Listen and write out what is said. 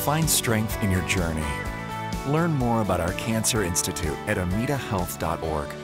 Find strength in your journey. Learn more about our Cancer Institute at amitahealth.org.